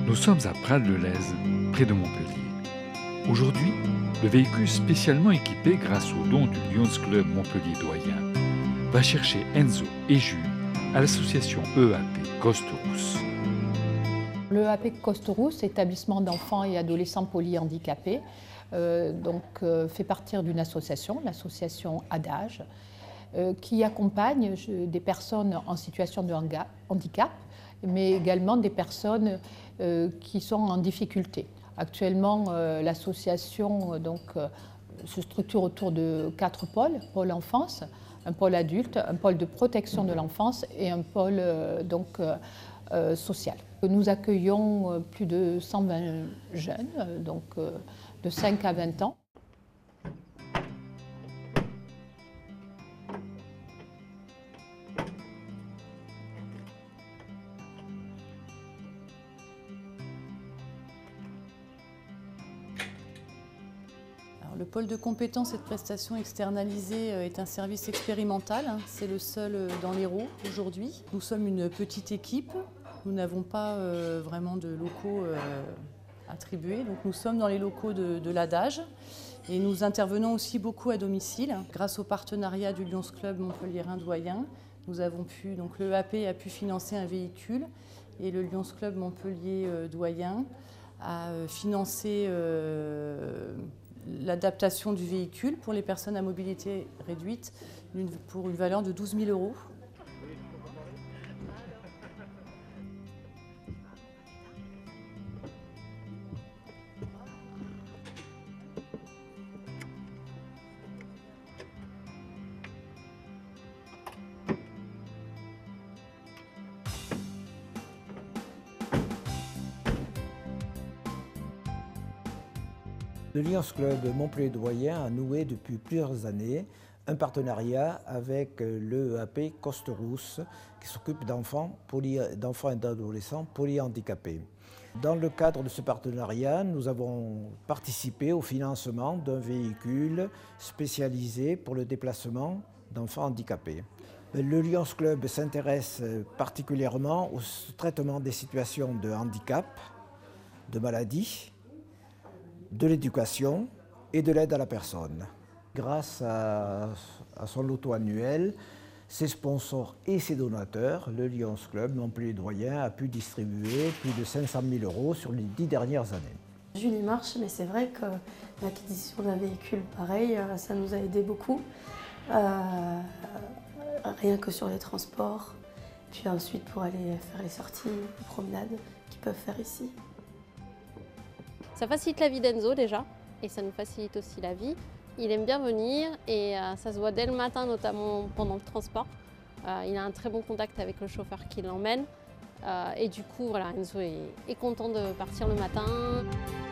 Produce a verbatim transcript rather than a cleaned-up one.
Nous sommes à Prades-le-Lez, près de Montpellier. Aujourd'hui, le véhicule spécialement équipé grâce aux dons du Lions Club Montpellier-Doyen va chercher Enzo et Jules à l'association E A P Coste-Rousse. Le E A P Coste-Rousse, établissement d'enfants et adolescents polyhandicapés, euh, donc, euh, fait partie d'une association, l'association Adage, euh, qui accompagne des personnes en situation de handicap, mais également des personnes euh, qui sont en difficulté. Actuellement, euh, l'association donc, euh, se structure autour de quatre pôles, pôle enfance, un pôle adulte, un pôle de protection de l'enfance et un pôle euh, donc, euh, euh, social. Nous accueillons euh, plus de cent vingt jeunes, euh, donc euh, de cinq à vingt ans. Le pôle de compétences et de prestations externalisées est un service expérimental. C'est le seul dans l'Hérault aujourd'hui. Nous sommes une petite équipe. Nous n'avons pas vraiment de locaux attribués. Donc nous sommes dans les locaux de, de l'Adage et nous intervenons aussi beaucoup à domicile. Grâce au partenariat du Lions Club Montpellier-Doyen, nous avons pu, donc le E A P a pu financer un véhicule et le Lions Club Montpellier-Doyen a financé euh, l'adaptation du véhicule pour les personnes à mobilité réduite pour une valeur de douze mille euros. Le Lions Club Montpellier-Doyen a noué depuis plusieurs années un partenariat avec le E A P Coste-Rousse qui s'occupe d'enfants d'enfants et d'adolescents polyhandicapés. Dans le cadre de ce partenariat, nous avons participé au financement d'un véhicule spécialisé pour le déplacement d'enfants handicapés. Le Lions Club s'intéresse particulièrement au traitement des situations de handicap, de maladie, de l'éducation et de l'aide à la personne. Grâce à, à son loto annuel, ses sponsors et ses donateurs, le Lions Club Montpellier-Doyen a pu distribuer plus de cinq cent mille euros sur les dix dernières années. Julie marche, mais c'est vrai que l'acquisition d'un véhicule pareil, ça nous a aidé beaucoup. Euh, rien que sur les transports, puis ensuite pour aller faire les sorties, les promenades qu'ils peuvent faire ici. Ça facilite la vie d'Enzo déjà, et ça nous facilite aussi la vie. Il aime bien venir et euh, ça se voit dès le matin, notamment pendant le transport. Euh, il a un très bon contact avec le chauffeur qui l'emmène. Euh, et du coup, voilà, Enzo est, est content de partir le matin.